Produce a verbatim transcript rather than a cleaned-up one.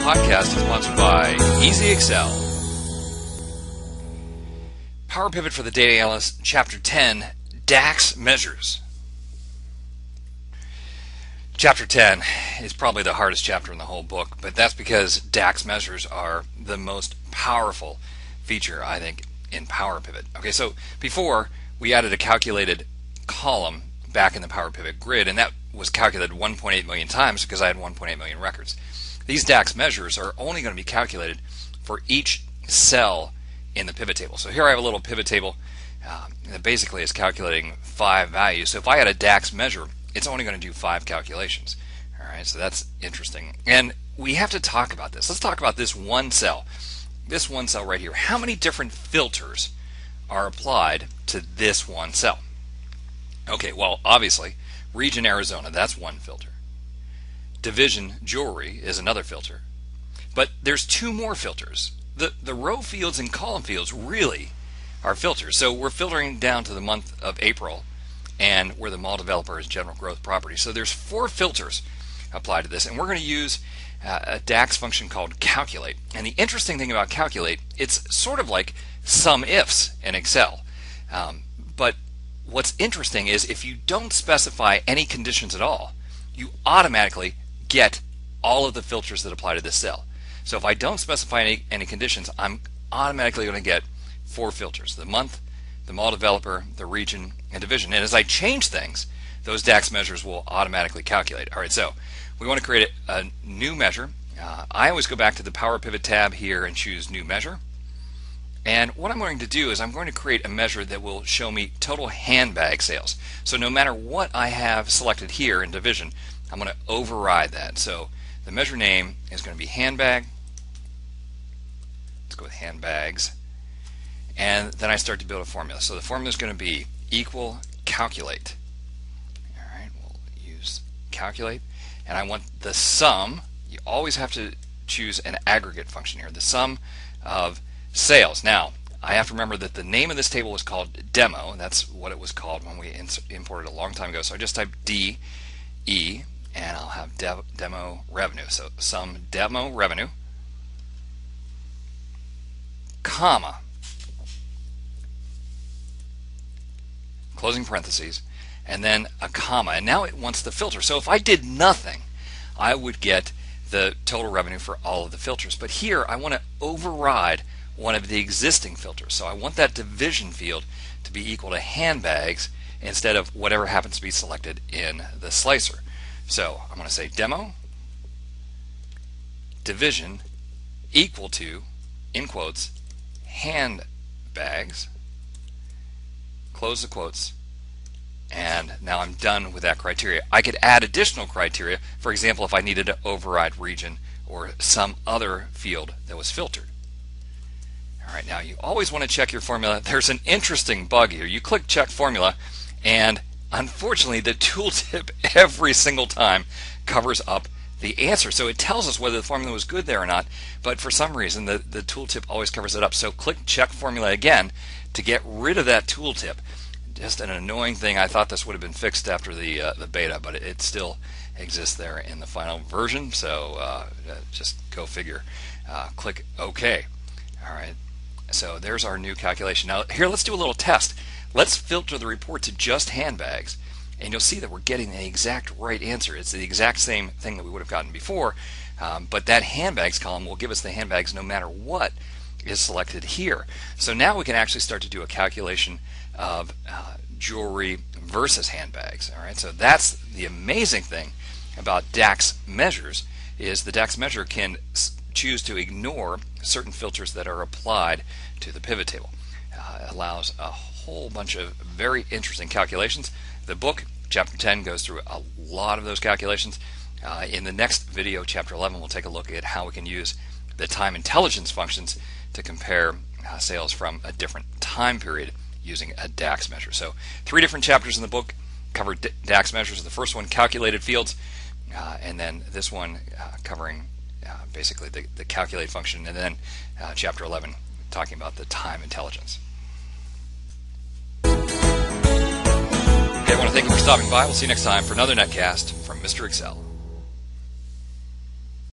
podcast is sponsored by Easy Excel. PowerPivot for the Data Analyst, Chapter ten, DAX Measures. Chapter ten is probably the hardest chapter in the whole book, but that's because DAX measures are the most powerful feature, I think, in PowerPivot. Okay, so before we added a calculated column back in the PowerPivot grid, and that was calculated one point eight million times because I had one point eight million records. These DAX measures are only going to be calculated for each cell in the pivot table. So here I have a little pivot table um, that basically is calculating five values. So if I had a DAX measure, it's only going to do five calculations. All right, so that's interesting. And we have to talk about this. Let's talk about this one cell. This one cell right here. How many different filters are applied to this one cell? Okay, well, obviously, region Arizona, that's one filter. Division jewelry is another filter. But there's two more filters. The, the row fields and column fields really are filters. So we're filtering down to the month of April, and where the mall developer is general growth property. So there's four filters applied to this, and we're going to use uh, a DAX function called calculate. And the interesting thing about calculate, it's sort of like SUMIFS in Excel. Um, but what's interesting is if you don't specify any conditions at all, you automatically get all of the filters that apply to this cell. So if I don't specify any, any conditions, I'm automatically going to get four filters: the month, the mall developer, the region, and division. And as I change things, those DAX measures will automatically calculate. All right, so we want to create a, a new measure. Uh, I always go back to the PowerPivot tab here and choose New Measure. And what I'm going to do is I'm going to create a measure that will show me total handbag sales. So no matter what I have selected here in division, I'm going to override that. So the measure name is going to be handbag. Let's go with handbags. And then I start to build a formula. So the formula is going to be equal calculate. All right, we'll use calculate. And I want the sum. You always have to choose an aggregate function here. The sum of sales. Now, I have to remember that the name of this table was called demo, and that's what it was called when we imported a long time ago. So I just type D E, and I'll have de demo revenue. So sum demo revenue, comma, closing parentheses, and then a comma. And now it wants the filter. So if I did nothing, I would get the total revenue for all of the filters. But here I want to override one of the existing filters. So I want that division field to be equal to handbags instead of whatever happens to be selected in the slicer. So I'm going to say demo division equal to, in quotes, handbags, close the quotes, and now I'm done with that criteria. I could add additional criteria, for example, if I needed to override region or some other field that was filtered. All right, now you always want to check your formula. There's an interesting bug here. You click check formula, and unfortunately the tooltip every single time covers up the answer. So it tells us whether the formula was good there or not, but for some reason the, the tooltip always covers it up. So click check formula again to get rid of that tooltip. Just an annoying thing. I thought this would have been fixed after the uh, the beta, but it, it still exists there in the final version. So uh, just go figure. Uh, click OK. All right. So there's our new calculation. Now here, let's do a little test. Let's filter the report to just handbags, and you'll see that we're getting the exact right answer. It's the exact same thing that we would have gotten before, um, but that handbags column will give us the handbags no matter what is selected here. So now we can actually start to do a calculation of uh, jewelry versus handbags. All right, so that's the amazing thing about DAX measures, is the DAX measure can choose to ignore certain filters that are applied to the pivot table. Uh, it allows a whole bunch of very interesting calculations. The book, chapter ten, goes through a lot of those calculations. Uh, in the next video, chapter eleven, we'll take a look at how we can use the time intelligence functions to compare uh, sales from a different time period using a DAX measure. So three different chapters in the book cover D DAX measures. The first one, calculated fields, uh, and then this one uh, covering uh, basically the, the calculate function, and then uh, chapter eleven talking about the time intelligence. Okay, I want to thank you for stopping by. We'll see you next time for another netcast from Mister Excel.